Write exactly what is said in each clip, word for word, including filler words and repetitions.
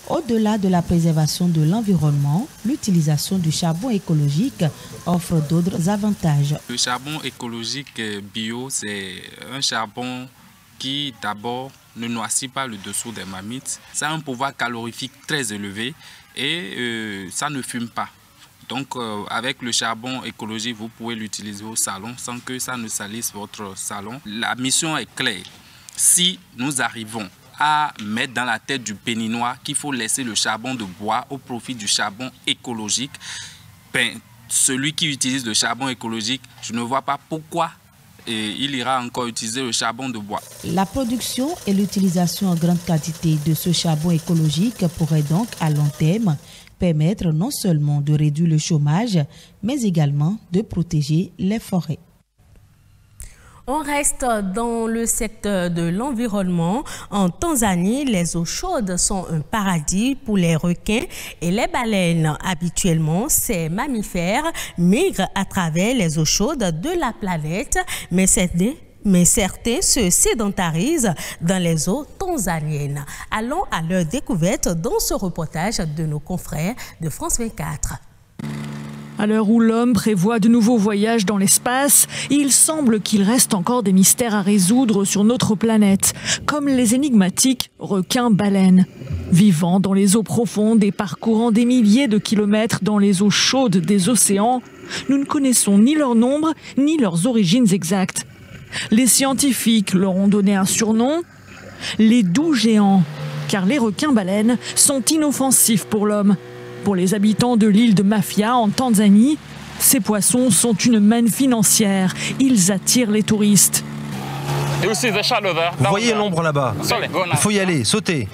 Au-delà de la préservation de l'environnement, l'utilisation du charbon écologique offre d'autres avantages. Le charbon écologique bio, c'est un charbon qui d'abord ne noircit pas le dessous des marmites. Ça a un pouvoir calorifique très élevé et euh, ça ne fume pas. Donc euh, avec le charbon écologique, vous pouvez l'utiliser au salon sans que ça ne salisse votre salon. La mission est claire. Si nous arrivons à mettre dans la tête du Béninois qu'il faut laisser le charbon de bois au profit du charbon écologique, ben, celui qui utilise le charbon écologique, je ne vois pas pourquoi et il ira encore utiliser le charbon de bois. La production et l'utilisation en grande quantité de ce charbon écologique pourrait donc à long terme permettre non seulement de réduire le chômage, mais également de protéger les forêts. On reste dans le secteur de l'environnement. En Tanzanie, les eaux chaudes sont un paradis pour les requins et les baleines. Habituellement, ces mammifères migrent à travers les eaux chaudes de la planète, mais certains, mais certains se sédentarisent dans les eaux tanzaniennes. Allons à leur découverte dans ce reportage de nos confrères de France vingt-quatre. À l'heure où l'homme prévoit de nouveaux voyages dans l'espace, il semble qu'il reste encore des mystères à résoudre sur notre planète, comme les énigmatiques requins-baleines. Vivant dans les eaux profondes et parcourant des milliers de kilomètres dans les eaux chaudes des océans, nous ne connaissons ni leur nombre ni leurs origines exactes. Les scientifiques leur ont donné un surnom, les doux géants, car les requins-baleines sont inoffensifs pour l'homme. Pour les habitants de l'île de Mafia en Tanzanie, ces poissons sont une manne financière. Ils attirent les touristes. Vous voyez l'ombre là-bas? Il faut y aller, sauter.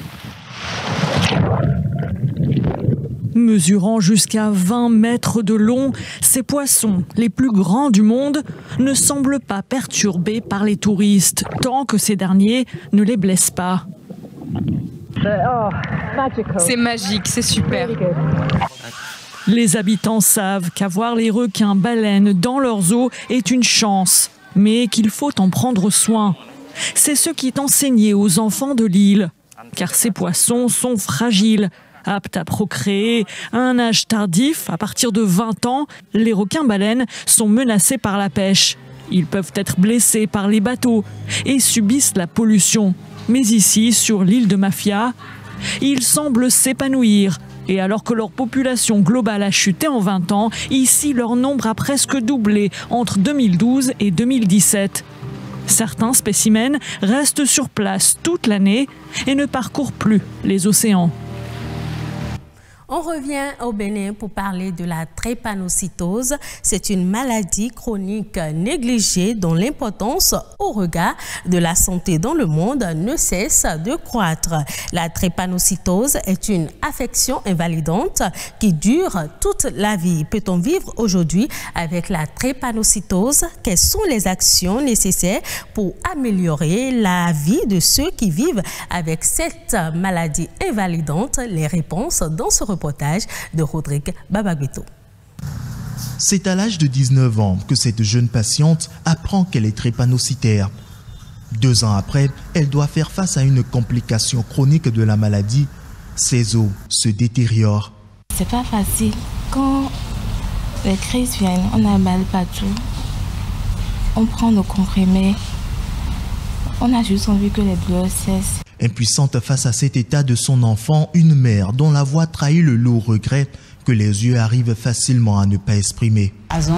Mesurant jusqu'à vingt mètres de long, ces poissons, les plus grands du monde, ne semblent pas perturbés par les touristes, tant que ces derniers ne les blessent pas. C'est magique, c'est super. Les habitants savent qu'avoir les requins-baleines dans leurs eaux est une chance, mais qu'il faut en prendre soin. C'est ce qui est enseigné aux enfants de l'île, car ces poissons sont fragiles, aptes à procréer à un âge tardif. À partir de vingt ans, les requins-baleines sont menacés par la pêche. Ils peuvent être blessés par les bateaux et subissent la pollution. Mais ici, sur l'île de Mafia, ils semblent s'épanouir. Et alors que leur population globale a chuté en vingt ans, ici, leur nombre a presque doublé entre deux mille douze et deux mille dix-sept. Certains spécimens restent sur place toute l'année et ne parcourent plus les océans. On revient au Bénin pour parler de la drépanocytose. C'est une maladie chronique négligée dont l'importance au regard de la santé dans le monde ne cesse de croître. La drépanocytose est une affection invalidante qui dure toute la vie. Peut-on vivre aujourd'hui avec la drépanocytose? Quelles sont les actions nécessaires pour améliorer la vie de ceux qui vivent avec cette maladie invalidante? Les réponses dans ce reportage de Rodrigue Babagbeto. C'est à l'âge de dix-neuf ans que cette jeune patiente apprend qu'elle est drépanocytaire. Deux ans après, elle doit faire face à une complication chronique de la maladie. Ses os se détériorent. C'est pas facile. Quand les crises viennent, on a mal partout. On prend nos comprimés. On a juste envie que les douleurs cessent. Impuissante face à cet état de son enfant, une mère dont la voix trahit le lourd regret que les yeux arrivent facilement à ne pas exprimer.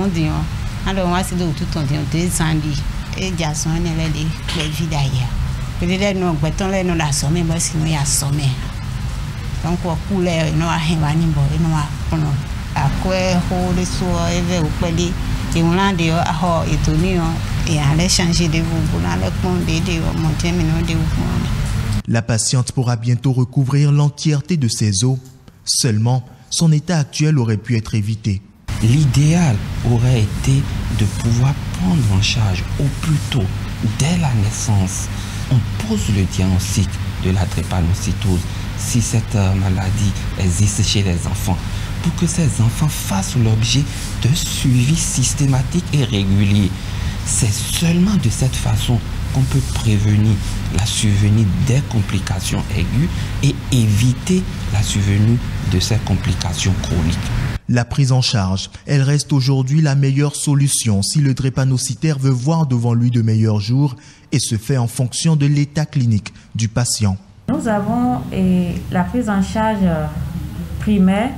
La patiente pourra bientôt recouvrir l'entièreté de ses os. Seulement, son état actuel aurait pu être évité. L'idéal aurait été de pouvoir prendre en charge au plus tôt, dès la naissance. On pose le diagnostic de la drépanocytose si cette maladie existe chez les enfants, pour que ces enfants fassent l'objet de suivi systématique et régulier. C'est seulement de cette façon qu'on peut prévenir la survenue des complications aiguës et éviter la survenue de ces complications chroniques. La prise en charge, elle reste aujourd'hui la meilleure solution si le drépanocytaire veut voir devant lui de meilleurs jours et se fait en fonction de l'état clinique du patient. Nous avons eh, la prise en charge primaire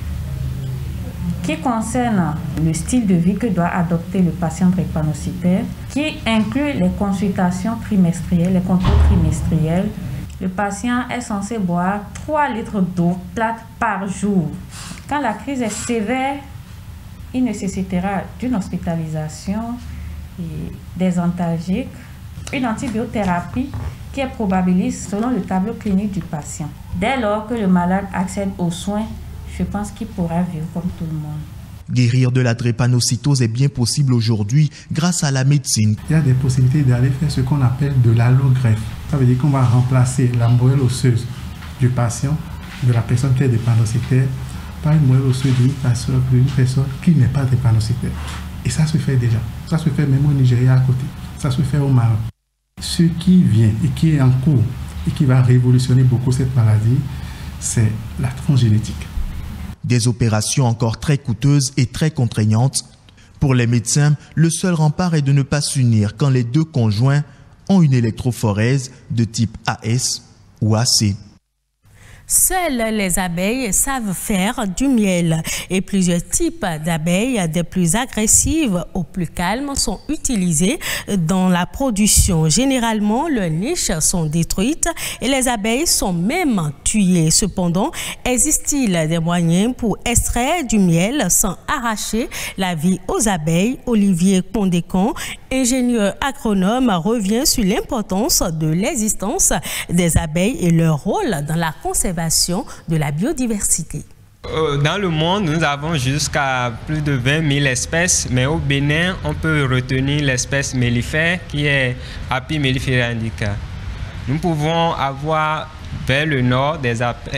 qui concerne le style de vie que doit adopter le patient drépanocytaire, qui inclut les consultations trimestrielles, les contrôles trimestriels. Le patient est censé boire trois litres d'eau plate par jour. Quand la crise est sévère, il nécessitera d'une hospitalisation, et des antalgiques, une antibiothérapie qui est probabiliste selon le tableau clinique du patient. Dès lors que le malade accède aux soins, je pense qu'il pourra vivre comme tout le monde. Guérir de la drépanocytose est bien possible aujourd'hui grâce à la médecine. Il y a des possibilités d'aller faire ce qu'on appelle de l'allogreffe. Ça veut dire qu'on va remplacer la moelle osseuse du patient, de la personne qui est drépanocytaire, par une moelle osseuse d'une personne, d'une personne qui n'est pas drépanocytaire. Et ça se fait déjà. Ça se fait même au Nigeria à côté. Ça se fait au Maroc. Ce qui vient et qui est en cours et qui va révolutionner beaucoup cette maladie, c'est la transgénétique. Des opérations encore très coûteuses et très contraignantes. Pour les médecins, le seul rempart est de ne pas s'unir quand les deux conjoints ont une électrophorèse de type A S ou A C. Seules les abeilles savent faire du miel et plusieurs types d'abeilles, des plus agressives aux plus calmes, sont utilisés dans la production. Généralement, leurs niches sont détruites et les abeilles sont même tuées. Cependant, existe-t-il des moyens pour extraire du miel sans arracher la vie aux abeilles? Olivier Condécon, ingénieur agronome, revient sur l'importance de l'existence des abeilles et leur rôle dans la conservation de la biodiversité. Dans le monde, nous avons jusqu'à plus de vingt mille espèces, mais au Bénin, on peut retenir l'espèce mellifère qui est Apis mellifera indica. Nous pouvons avoir vers le nord des,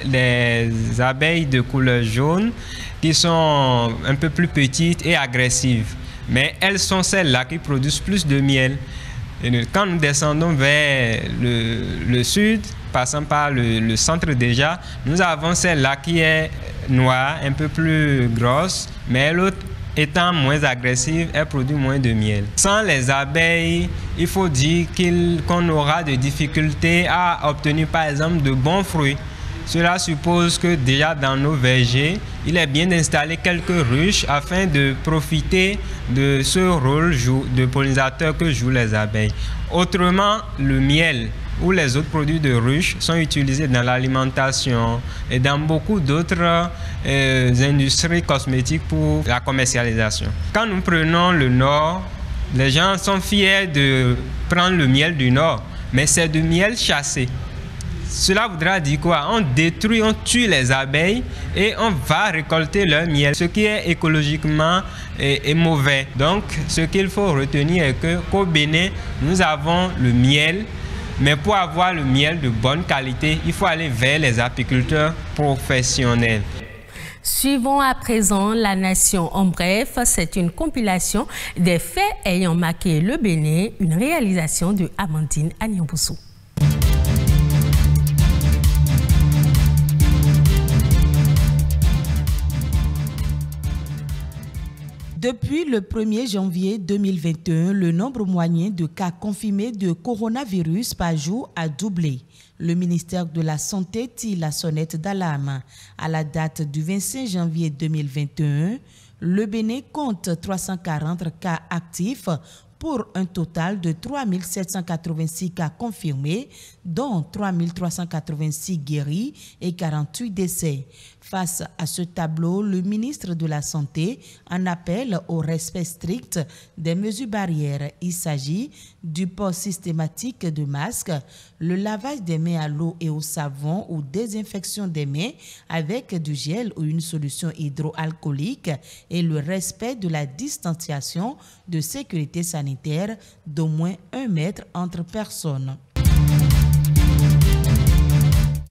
des abeilles de couleur jaune qui sont un peu plus petites et agressives, mais elles sont celles-là qui produisent plus de miel. Et quand nous descendons vers le, le sud, passant par le, le centre déjà, nous avons celle-là qui est noire, un peu plus grosse, mais l'autre étant moins agressive, elle produit moins de miel. Sans les abeilles, il faut dire qu'il, qu'on aura des difficultés à obtenir par exemple de bons fruits. Cela suppose que déjà dans nos vergers, il est bien d'installer quelques ruches afin de profiter de ce rôle de pollinisateur que jouent les abeilles. Autrement, le miel ou les autres produits de ruche sont utilisés dans l'alimentation et dans beaucoup d'autres euh, industries cosmétiques pour la commercialisation. Quand nous prenons le Nord, les gens sont fiers de prendre le miel du Nord, mais c'est du miel chassé. Cela voudra dire quoi? On détruit, on tue les abeilles et on va récolter leur miel, ce qui est écologiquement est, est mauvais. Donc, ce qu'il faut retenir est que qu'au Bénin, nous avons le miel, mais pour avoir le miel de bonne qualité, il faut aller vers les apiculteurs professionnels. Suivons à présent La Nation en bref. C'est une compilation des faits ayant marqué le Bénin, une réalisation de Amandine Agnamboussou. Depuis le premier janvier deux mille vingt et un, le nombre moyen de cas confirmés de coronavirus par jour a doublé. Le ministère de la Santé tire la sonnette d'alarme. À la date du vingt-cinq janvier deux mille vingt et un, le Bénin compte trois cent quarante cas actifs pour un total de trois mille sept cent quatre-vingt-six cas confirmés, dont trois mille trois cent quatre-vingt-six guéris et quarante-huit décès. Face à ce tableau, le ministre de la Santé en appelle au respect strict des mesures barrières. Il s'agit du port systématique de masques, le lavage des mains à l'eau et au savon ou désinfection des mains avec du gel ou une solution hydroalcoolique et le respect de la distanciation de sécurité sanitaire d'au moins un mètre entre personnes.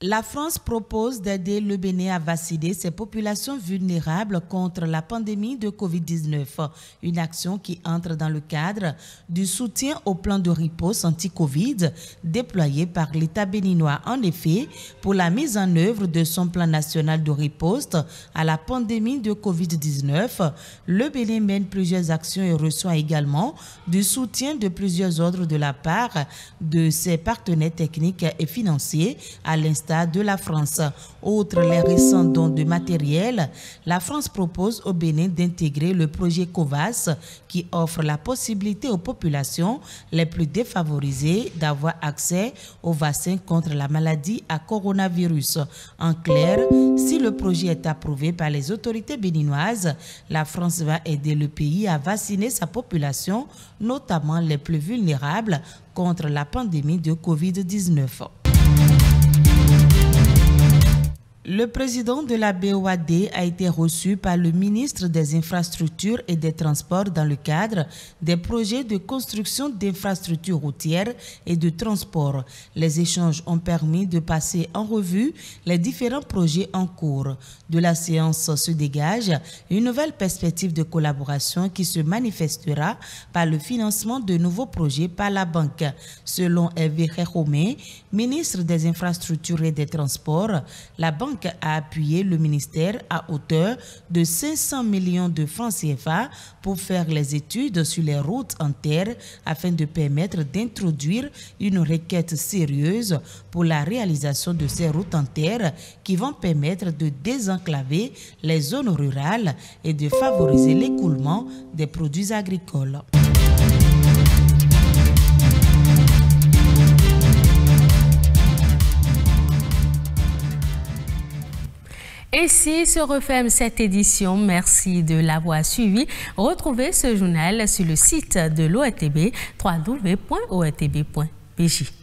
La France propose d'aider le Bénin à vacciner ses populations vulnérables contre la pandémie de covid dix-neuf, une action qui entre dans le cadre du soutien au plan de riposte anti-Covid déployé par l'État béninois. En effet, pour la mise en œuvre de son plan national de riposte à la pandémie de covid dix-neuf, le Bénin mène plusieurs actions et reçoit également du soutien de plusieurs ordres de la part de ses partenaires techniques et financiers, à l'instar de la France. Outre les récents dons de matériel, la France propose au Bénin d'intégrer le projet COVAS qui offre la possibilité aux populations les plus défavorisées d'avoir accès au vaccin contre la maladie à coronavirus. En clair, si le projet est approuvé par les autorités béninoises, la France va aider le pays à vacciner sa population, notamment les plus vulnérables, contre la pandémie de covid dix-neuf. Le président de la B O A D a été reçu par le ministre des Infrastructures et des Transports dans le cadre des projets de construction d'infrastructures routières et de transport. Les échanges ont permis de passer en revue les différents projets en cours. De la séance se dégage une nouvelle perspective de collaboration qui se manifestera par le financement de nouveaux projets par la banque. Selon Hervé Réhomé, ministre des Infrastructures et des Transports, la banque a appuyé le ministère à hauteur de cinq cents millions de francs C F A pour faire les études sur les routes en terre afin de permettre d'introduire une requête sérieuse pour la réalisation de ces routes en terre qui vont permettre de désenclaver les zones rurales et de favoriser l'écoulement des produits agricoles. Ainsi se referme cette édition. Merci de l'avoir suivi. Retrouvez ce journal sur le site de l'O R T B, w w w point o r t b point p j.